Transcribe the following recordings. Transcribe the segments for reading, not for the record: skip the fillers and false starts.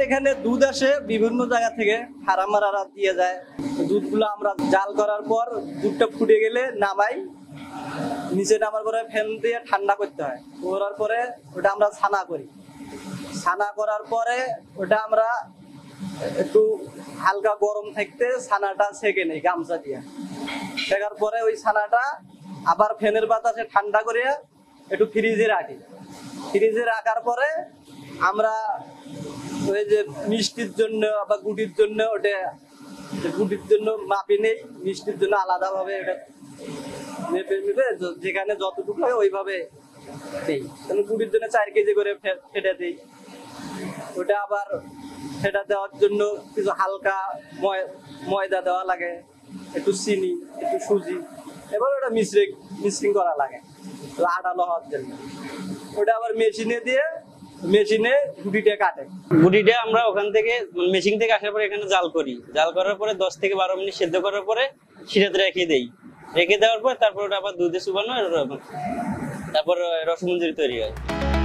এখানে দুধ আসে বিভিন্ন জায়গা থেকে, হারামারা দিয়ে যায়। দুধগুলো আমরা জাল করার পর দুধটা ফুটে গেলে নামাই, নিচে নামার পরে ফ্যান দিয়ে ঠান্ডা করতে হয়। করার পরে ওটা আমরা ছানা করি। ছানা করার পরে ওটা আমরা একটু হালকা গরম থাকতে ছানাটা ছেঁকে নেই গামছা দিয়ে। ছেঁকার পরে ওই ছানাটা আবার ফ্যানের বাতাসে ঠান্ডা করে একটু ফ্রিজে রাখি। ফ্রিজে রাখার পরে আমরা ওই যে মিষ্টির জন্য বা গুটির জন্য ওটা, গুটির জন্য মাপি নেই, মিষ্টির জন্য আলাদাভাবে ওটা মেপে মেপে যেখানে যতটুকু হয় ওইভাবে দিই। গুটির জন্য 4 কেজি করে ফেটে দিই। ওটা আবার ফেটা দেওয়ার জন্য কিছু হালকা ময়দা দেওয়া লাগে, একটু চিনি, একটু সুজি, এবার ওটা মিক্সিং করা লাগে আটালো হওয়ার জন্য। ওটা আবার মেশিনে দিয়ে মেশিনে গুটিটা কাটে। গুটিটা আমরা ওখান থেকে মেশিন থেকে আসার পরে এখানে জাল করি। জাল করার পরে 10 থেকে 12 মিনিট সেদ্ধ করার পরে শিরাতে রেখে দেই। রেখে দেওয়ার পর তারপর ওটা আবার দুধে চুবানো, তারপর রসমঞ্জরি তৈরি হয়।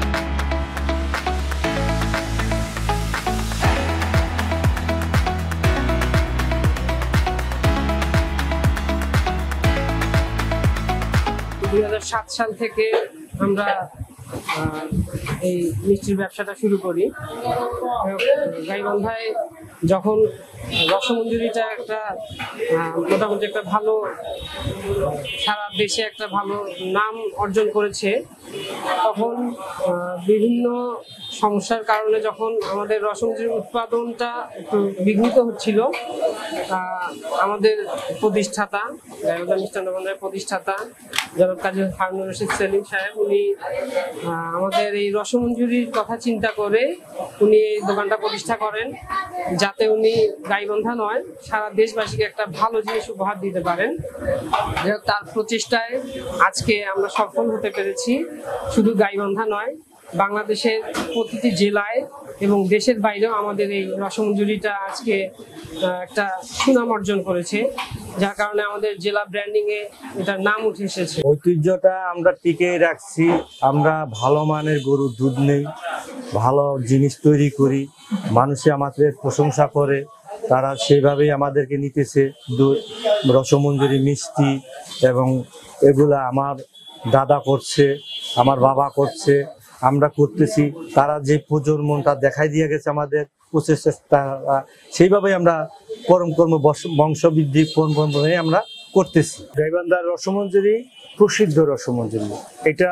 সাল থেকে আমরা এই মিষ্টির ব্যবসাটা শুরু করি। গাইবান্ধায় যখন রসমঞ্জরিটা একটা মোটামুটি একটা ভালো, সারা দেশে একটা ভালো নাম অর্জন করেছে, তখন বিভিন্ন সমস্যার কারণে যখন আমাদের রসমঞ্জরির উৎপাদনটা একটু বিঘ্নিত হচ্ছিল, আমাদের প্রতিষ্ঠাতা, গাইবান্ধা মিষ্টান্ন ভান্ডারের প্রতিষ্ঠাতা জনাব কাজী হারুনুর রশিদ সেলিম সাহেব, উনি আমাদের এই রসমঞ্জরির কথা চিন্তা করে উনি এই দোকানটা প্রতিষ্ঠা করেন, যাতে উনি গাইবান্ধা নয় সারা দেশবাসীকে একটা ভালো জিনিস উপহার দিতে পারেন। তার প্রচেষ্টায় আজকে আমরা সফল হতে পেরেছি। শুধু গাইবান্ধা নয়, বাংলাদেশের প্রতিটি জেলায় এবং দেশের বাইরেও আমাদের এই রসমঞ্জরিটা আজকে একটা সুনাম অর্জন করেছে, যার কারণে আমাদের জেলা ব্র্যান্ডিং এ এটার নাম উঠে এসেছে। ঐতিহ্যটা আমরা টিকে রাখছি। আমরা ভালো মানের গরুর দুধ নেই, ভালো জিনিস তৈরি করি, মানুষে আমাদের প্রশংসা করে, তারা সেইভাবেই আমাদেরকে নিতেছে। রসমঞ্জরি মিষ্টি এবং এগুলা আমার দাদা করছে, আমার বাবা করছে, আমরা করতেছি। তারা যে প্রজন্মটা দেখাই দিয়ে গেছে আমাদের প্রচেষ্টা, সেইভাবেই আমরা কর্ম বংশবৃদ্ধি আমরা করতেছি। গাইবান্ধার রসমঞ্জরি প্রসিদ্ধ রসমঞ্জরি। এটা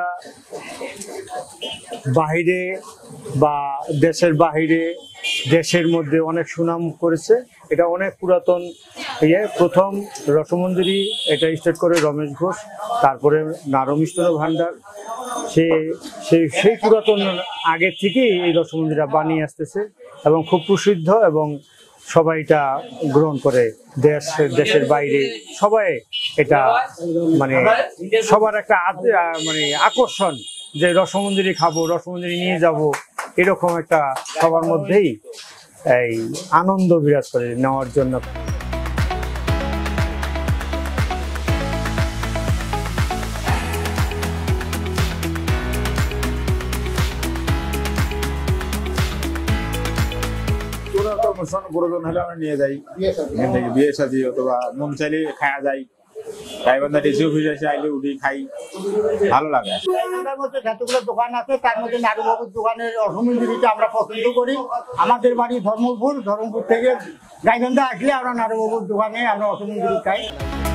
বাহিরে বা দেশের বাহিরে, দেশের মধ্যে অনেক সুনাম করেছে। এটা অনেক পুরাতন প্রথম রসমঞ্জরি এটা স্টার্ট করে রমেশ ঘোষ, তারপরে নারো মিষ্টান্ন ভান্ডার। সেই পুরাতন আগের থেকেই এই রসমঞ্জরিটা বানিয়ে আসতেছে এবং খুব প্রসিদ্ধ, এবং সবাই এটা গ্রহণ করে। দেশের বাইরে সবাই এটা মানে সবার একটা মানে আকর্ষণ, যে রসমঞ্জরি খাবো, রসমঞ্জরি নিয়ে যাব, এরকম একটা সবার মধ্যেই এই আনন্দ বিরাজ করে নেওয়ার জন্য। প্রয়োজন হলে আমরা নিয়ে যাই, বিয়ে শাদী অথবা মন চাইলে খাওয়া যায়। গাইবান্ধা ডিসি অফিস এসে আইলে উঠি খাই, ভালো লাগে। গাইবান্ধার মধ্যে যতগুলো দোকান আছে তার মধ্যে নারুবাবুর দোকানের রসমঞ্জরিটা আমরা পছন্দ করি। আমাদের বাড়ি ধর্মপুর থেকে গাইবান্ধা আসলে আমরা নারুবাবুর দোকানে আমরা রসমঞ্জরি খাই।